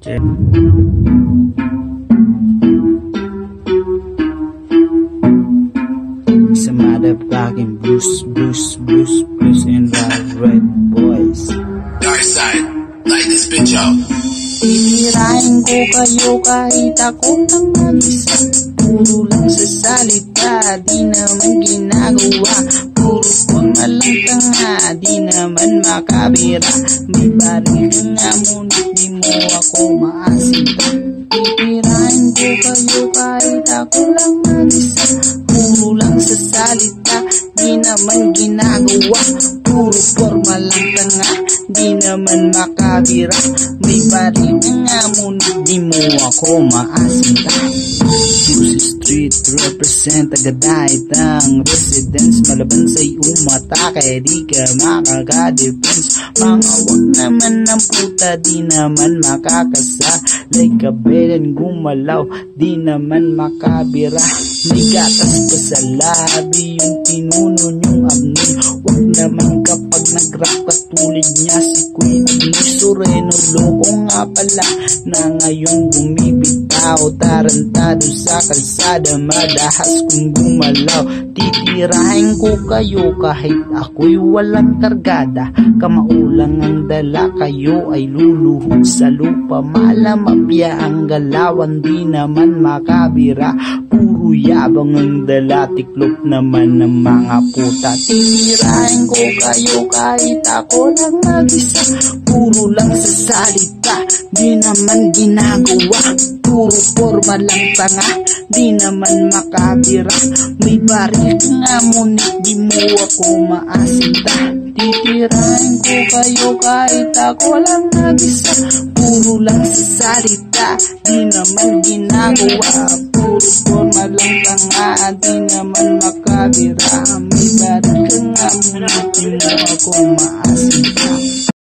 check. It's a motherfucking blues and red boys. Dark side, light this bitch up. Titirahin ko kayo kahit ako lang mag-isa. Puro lang sa salita, di naman ginagawa. Puro formal lang tanga, di naman makabira. May baril ka nga ngunit di mo ako maasinta. Titirahin ko kayo kahit ako lang mag-isa. Puro lang sa salita, di naman ginagawa. Puro formal lang tanga, di naman makabira. May baril ka nga ngunit di mo ako maasinta. Juicy Street represent agad ang residence. Malaban sa'y umatake, di ka makaka-defense. Mga wag naman ng puta, di naman makakasa. Like a bed and gumalaw, di naman makabira. May gatas pa sa labi, yung pinuno niyong abni. Wag naman kapag nag-rap katulad niya si Queen Soreno. Loko nga pala na ngayon bumibitaw. Tarantado sa kalsada, madahas kung gumalaw. Titirahin ko kayo kahit ako'y walang kargada. Kamaulang ang dala, kayo ay luluhod sa lupa. Malamapya ang galawan, di naman makabira. Puro yabang ang dala, tiklop naman ng mga puta. Titirahin ko kayo kahit ako lang mag-isa. Puro lang sa salita, di naman ginagawa. Puro forma lang tanga, di naman makabira. May baril ka nga ngunit di mo ako maasinta. Titirahin ko kayo kahit ako lang mag-isa. Puro lang sa salita, di naman ginagawa. Puro forma lang tanga, di naman makabira. May baril ka nga ngunit di mo ako maasinta.